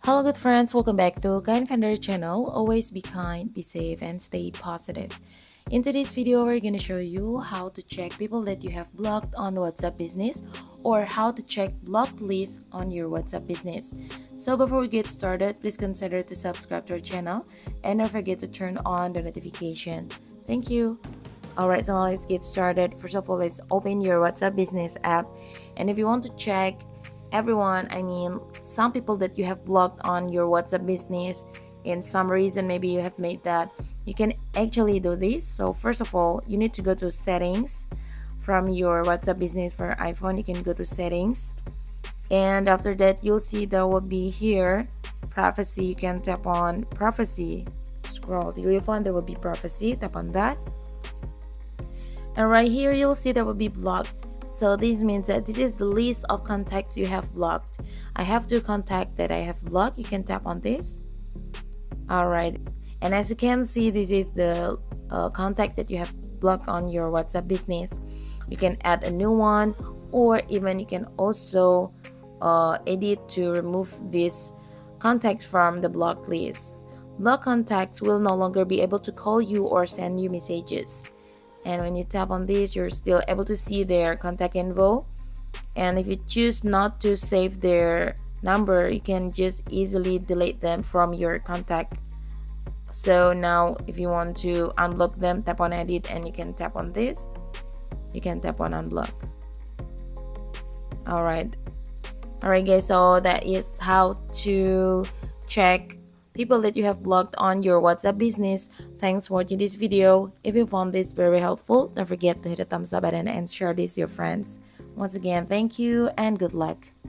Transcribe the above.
Hello good friends, welcome back to Kind Finder channel. Always be kind, be safe, and stay positive. In today's video, we're going to show you how to check people that you have blocked on WhatsApp Business or how to check blocked lists on your WhatsApp Business. So before we get started, please consider to subscribe to our channel and don't forget to turn on the notification. Thank you. Alright, so now let's get started. First of all, let's open your WhatsApp Business app, and if you want to check some people that you have blocked on your WhatsApp Business, in some reason maybe you have made that, you can actually do this. So first of all, you need to go to settings from your WhatsApp Business. For iPhone, you can go to settings, and after that you'll see there will be here privacy. You can tap on privacy, scroll till you find there will be privacy, tap on that, and right here you'll see there will be blocked. So this means that this is the list of contacts you have blocked. I have 2 contacts that I have blocked. You can tap on this. Alright, and as you can see, this is the contact that you have blocked on your WhatsApp Business. You can add a new one, or even you can also edit to remove this contacts from the blocked list. Blocked contacts will no longer be able to call you or send you messages. And when you tap on this, you're still able to see their contact info. And if you choose not to save their number, you can just easily delete them from your contact. So now if you want to unblock them, tap on edit and you can tap on this. You can tap on unblock. Alright guys, so that is how to check people that you have blocked on your WhatsApp Business. Thanks for watching this video. If you found this very helpful, don't forget to hit the thumbs up button and share this with your friends. Once again, thank you and good luck.